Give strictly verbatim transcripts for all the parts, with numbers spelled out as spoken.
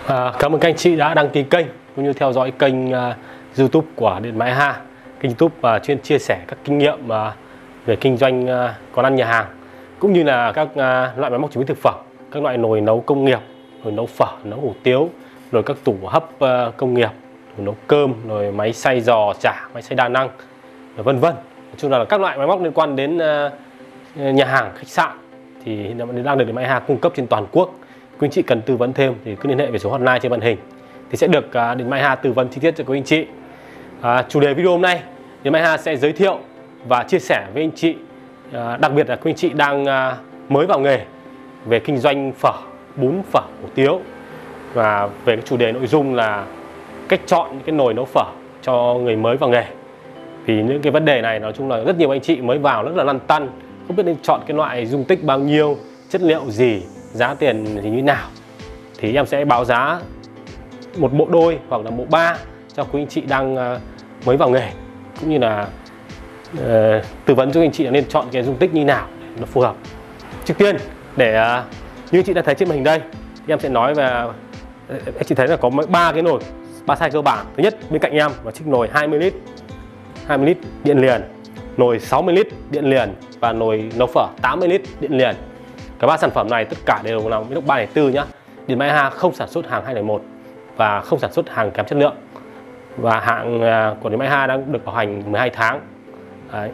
À, cảm ơn các anh chị đã đăng ký kênh cũng như theo dõi kênh uh, YouTube của Điện Máy Ha. Kênh YouTube uh, chuyên chia sẻ các kinh nghiệm uh, về kinh doanh uh, quán ăn nhà hàng, cũng như là các uh, loại máy móc chế biến thực phẩm, các loại nồi nấu công nghiệp, nồi nấu phở, nấu hủ tiếu, rồi các tủ hấp uh, công nghiệp, nồi nấu cơm, rồi máy xay giò chả, máy xay đa năng, vân vân. Nói chung là các loại máy móc liên quan đến uh, nhà hàng, khách sạn thì hiện đang được Điện Máy Ha cung cấp trên toàn quốc. Quý anh chị cần tư vấn thêm thì cứ liên hệ về số hotline trên màn hình thì sẽ được uh, Điện Máy Ha tư vấn chi tiết cho quý anh chị. Uh, chủ đề video hôm nay, Điện Máy Ha sẽ giới thiệu và chia sẻ với anh chị, uh, đặc biệt là quý anh chị đang uh, mới vào nghề về kinh doanh phở, bún, phở, hủ tiếu, và về cái chủ đề nội dung là cách chọn những cái nồi nấu phở cho người mới vào nghề. Vì những cái vấn đề này nói chung là rất nhiều anh chị mới vào rất là lăn tăn, không biết nên chọn cái loại dung tích bao nhiêu, chất liệu gì, giá tiền thì như nào. Thì em sẽ báo giá một bộ đôi hoặc là bộ ba cho quý anh chị đang uh, mới vào nghề, cũng như là uh, tư vấn cho anh chị là nên chọn cái dung tích như nào để nó phù hợp. Trước tiên, để uh, như anh chị đã thấy trên màn hình đây, em sẽ nói về, anh chị thấy là có ba cái nồi, ba size cơ bản. Thứ nhất bên cạnh em là chiếc nồi hai mươi lít, hai mươi lít điện liền, nồi sáu mươi lít điện liền và nồi nấu phở tám mươi lít điện liền. Cả ba sản phẩm này tất cả đều là inox ba không bốn nhá. Điện Máy Ha không sản xuất hàng hai không một và không sản xuất hàng kém chất lượng. Và hãng của Điện Máy Ha đang được bảo hành mười hai tháng. Đấy.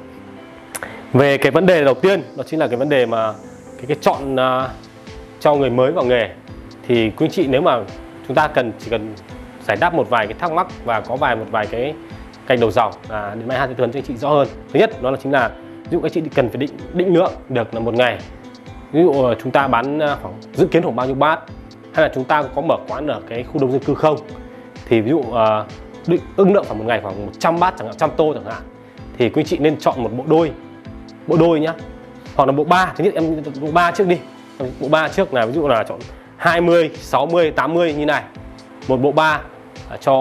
Về cái vấn đề đầu tiên, đó chính là cái vấn đề mà cái, cái chọn uh, cho người mới vào nghề. Thì quý anh chị nếu mà chúng ta cần chỉ cần giải đáp một vài cái thắc mắc và có vài một vài cái cạnh đầu dòng là Điện Máy Ha sẽ tư vấn cho anh chị rõ hơn. Thứ nhất đó là chính là ví dụ các chị cần phải định định lượng được là một ngày. Ví dụ chúng ta bán khoảng dự kiến khoảng bao nhiêu bát, hay là chúng ta có mở quán ở cái khu đông dân cư không, thì ví dụ uh, định ưng lượng khoảng một ngày khoảng một trăm bát chẳng hạn, trăm tô chẳng hạn, thì quý anh chị nên chọn một bộ đôi, bộ đôi nhá, hoặc là bộ ba. Thứ nhất em bộ ba trước đi, bộ ba trước là ví dụ là chọn hai mươi, sáu mươi, tám mươi như này, một bộ ba cho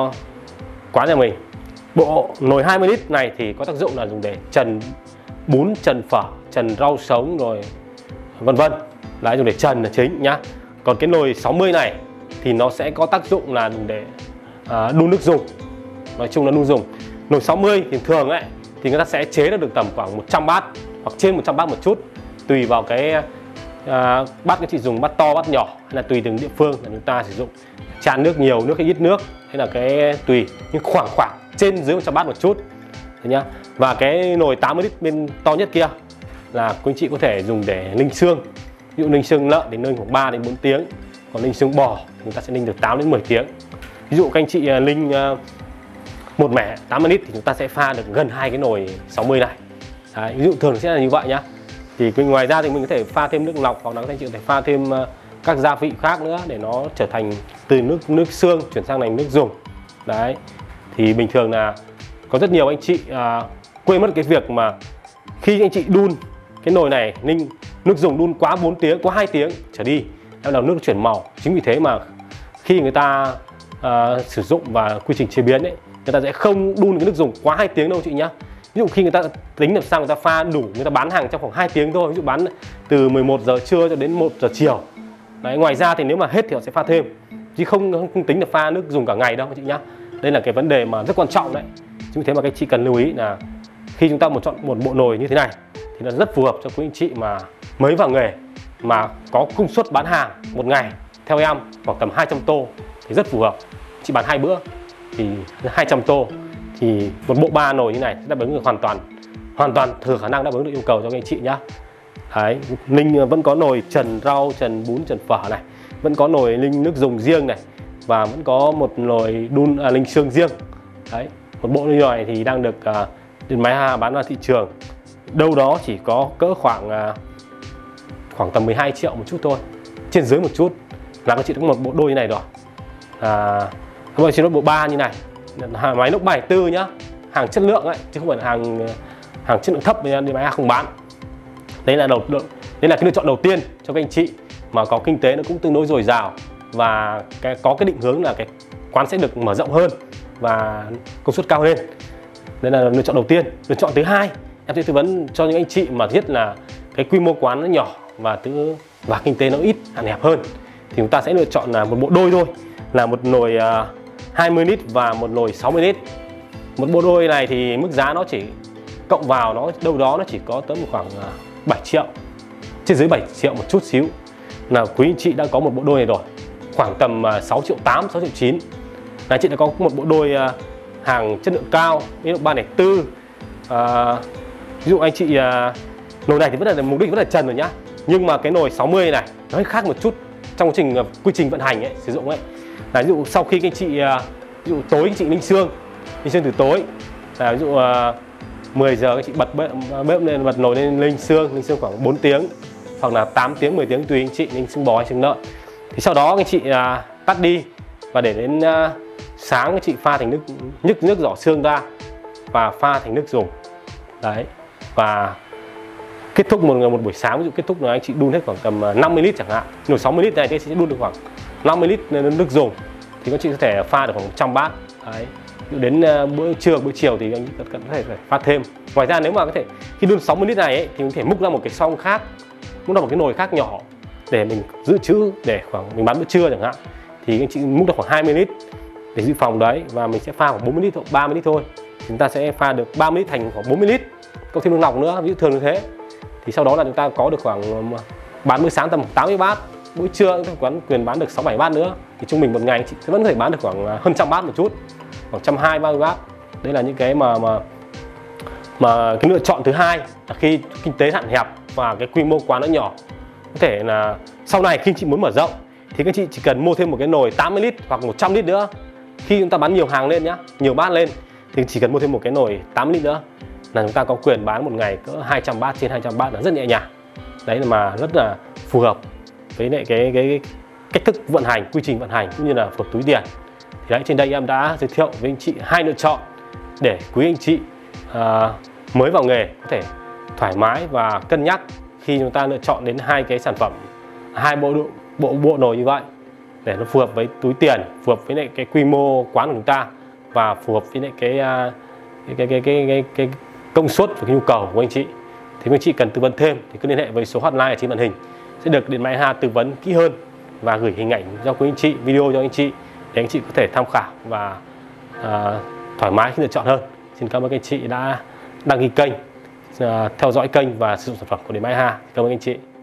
quán nhà mình. Bộ nồi hai mươi lít này thì có tác dụng là dùng để trần bún, trần phở, trần rau sống rồi vân vân, là dùng để trần là chính nhá. Còn cái nồi sáu mươi này thì nó sẽ có tác dụng là dùng để uh, đun nước dùng, nói chung là đun dùng. Nồi sáu mươi thì thường ấy thì người ta sẽ chế được, được tầm khoảng một trăm bát hoặc trên một trăm bát một chút, tùy vào cái uh, bát cái chị dùng bát to bát nhỏ, hay là tùy từng địa phương là chúng ta sử dụng tràn nước nhiều, nước hay ít nước, hay là cái tùy, nhưng khoảng khoảng trên dưới một trăm bát một chút nhá. Và cái nồi tám mươi lít bên to nhất kia là quý anh chị có thể dùng để ninh xương. Ví dụ ninh xương lợn thì ninh khoảng ba đến bốn tiếng, còn ninh xương bò chúng ta sẽ ninh được tám đến mười tiếng. Ví dụ các anh chị ninh một mẻ tám mươi lít thì chúng ta sẽ pha được gần hai cái nồi sáu mươi này. Đấy, ví dụ thường sẽ là như vậy nhá. Thì ngoài ra thì mình có thể pha thêm nước lọc, hoặc là các anh chị có thể pha thêm các gia vị khác nữa để nó trở thành từ nước nước xương chuyển sang thành nước dùng. Đấy. Thì bình thường là có rất nhiều anh chị à, quên mất cái việc mà khi anh chị đun cái nồi này, ninh nước dùng đun quá bốn tiếng, quá hai tiếng trở đi, bắt đầu nước chuyển màu. Chính vì thế mà khi người ta uh, sử dụng và quy trình chế biến ấy, người ta sẽ không đun cái nước dùng quá hai tiếng đâu chị nhá. Ví dụ khi người ta tính được sang người ta pha đủ, người ta bán hàng trong khoảng hai tiếng thôi, ví dụ bán từ mười một giờ trưa cho đến một giờ chiều. Đấy, ngoài ra thì nếu mà hết thì họ sẽ pha thêm, chứ không, không, không tính được pha nước dùng cả ngày đâu chị nhá. Đây là cái vấn đề mà rất quan trọng đấy. Chính vì thế mà các chị cần lưu ý là khi chúng ta một chọn một bộ nồi như thế này thì nó rất phù hợp cho quý anh chị mà mới vào nghề, mà có công suất bán hàng một ngày theo em khoảng tầm hai trăm tô thì rất phù hợp. Chị bán hai bữa thì hai trăm tô thì một bộ ba nồi như này đáp ứng được hoàn toàn hoàn toàn thừa khả năng đáp ứng được yêu cầu cho các anh chị nhá. Đấy, ninh vẫn có nồi trần rau, trần bún, trần phở này, vẫn có nồi ninh nước dùng riêng này, và vẫn có một nồi đun à, ninh xương riêng. Đấy, một bộ như này thì đang được uh, Điện Máy Ha bán ra thị trường đâu đó chỉ có cỡ khoảng uh, khoảng tầm mười hai triệu một chút thôi, trên dưới một chút là các chị có một bộ đôi như này rồi. À, các chị có bộ ba như này, máy inox ba không bốn nhá, hàng chất lượng ấy, chứ không phải là hàng hàng chất lượng thấp nên Điện Máy Ha không bán. Đấy là đầu, đấy là cái lựa chọn đầu tiên cho các anh chị mà có kinh tế nó cũng tương đối dồi dào, và cái, có cái định hướng là cái quán sẽ được mở rộng hơn và công suất cao lên. Đây là lựa chọn đầu tiên. Lựa chọn thứ hai, em sẽ tư vấn cho những anh chị mà thiết là cái quy mô quán nó nhỏ và thứ và kinh tế nó ít, hạn hẹp hơn, thì chúng ta sẽ lựa chọn là một bộ đôi thôi, là một nồi uh, hai mươi lít và một nồi sáu mươi lít. Một bộ đôi này thì mức giá nó chỉ cộng vào nó đâu đó nó chỉ có tới một khoảng uh, bảy triệu, trên dưới bảy triệu một chút xíu, là quý anh chị đã có một bộ đôi này rồi, khoảng tầm uh, sáu triệu tám, sáu triệu chín là chị đã có một bộ đôi uh, hàng chất lượng cao, ví dụ ba không bốn. uh, ví dụ anh chị uh, nồi này thì vẫn là mục đích vẫn là trần rồi nhá, nhưng mà cái nồi sáu mươi này nó hơi khác một chút trong quá trình uh, quy trình vận hành ấy, sử dụng ấy, là ví dụ sau khi các anh chị uh, ví dụ tối anh chị ninh xương ninh xương từ tối, là ví dụ uh, mười giờ các chị bật bếp, bếp lên, bật nồi lên ninh xương ninh xương khoảng bốn tiếng hoặc là tám tiếng, mười tiếng tùy anh chị ninh xương bò hay xương lợn. Thì sau đó các anh chị uh, tắt đi và để đến uh, sáng các chị pha thành nước, nhức nước giỏ xương ra và pha thành nước dùng đấy, và kết thúc một một buổi sáng, ví dụ kết thúc là anh chị đun hết khoảng tầm năm mươi lít chẳng hạn, nồi sáu mươi lít này thì sẽ đun được khoảng năm mươi lít nước dùng, thì các chị có thể pha được khoảng một trăm bát đấy. Đến bữa trưa bữa chiều thì anh có thể phải pha thêm. Ngoài ra nếu mà có thể khi đun sáu mươi lít này ấy, thì có thể múc ra một cái xoong khác, múc ra một cái nồi khác nhỏ để mình dự trữ, để khoảng mình bán bữa trưa chẳng hạn, thì anh chị múc được khoảng hai mươi lít để dự phòng đấy, và mình sẽ pha khoảng bốn mươi lít hoặc ba mươi lít thôi. Chúng ta sẽ pha được ba mươi lít thành khoảng bốn mươi lít, cộng thêm nước lọc nữa, ví dụ thường như thế. Thì sau đó là chúng ta có được khoảng bán bữa sáng tầm tám mươi bát, bữa trưa chúng ta quán quyền bán được sáu bảy bát nữa, thì trung bình một ngày chị vẫn có thể bán được khoảng hơn trăm bát một chút, khoảng trăm hai ba mươi bát. Đây là những cái mà mà mà cái lựa chọn thứ hai là khi kinh tế hạn hẹp và cái quy mô quán nó nhỏ. Có thể là sau này khi chị muốn mở rộng thì các chị chỉ cần mua thêm một cái nồi tám mươi lít hoặc một trăm lít nữa. Khi chúng ta bán nhiều hàng lên nhá, nhiều bát lên, thì chỉ cần mua thêm một cái nồi tám mươi lít nữa là chúng ta có quyền bán một ngày cỡ hai trăm bát, trên hai trăm bát là rất nhẹ nhàng. Đấy là mà rất là phù hợp với lại cái, cái, cái cách thức vận hành, quy trình vận hành cũng như là phù hợp túi tiền. Thì đấy, trên đây em đã giới thiệu với anh chị hai lựa chọn để quý anh chị uh, mới vào nghề có thể thoải mái và cân nhắc khi chúng ta lựa chọn đến hai cái sản phẩm, hai bộ bộ bộ nồi như vậy, để nó phù hợp với túi tiền, phù hợp với lại cái quy mô quán của chúng ta, và phù hợp với lại cái uh, cái, cái, cái, cái, cái, cái công suất và cái nhu cầu của anh chị. Thì quý anh chị cần tư vấn thêm thì cứ liên hệ với số hotline ở trên màn hình, sẽ được Điện Máy a tư vấn kỹ hơn và gửi hình ảnh cho quý anh chị, video cho anh chị để anh chị có thể tham khảo và uh, thoải mái khi lựa chọn hơn. Xin cảm ơn các anh chị đã đăng ký kênh, uh, theo dõi kênh và sử dụng sản phẩm của Điện Máy a. Cảm ơn anh chị.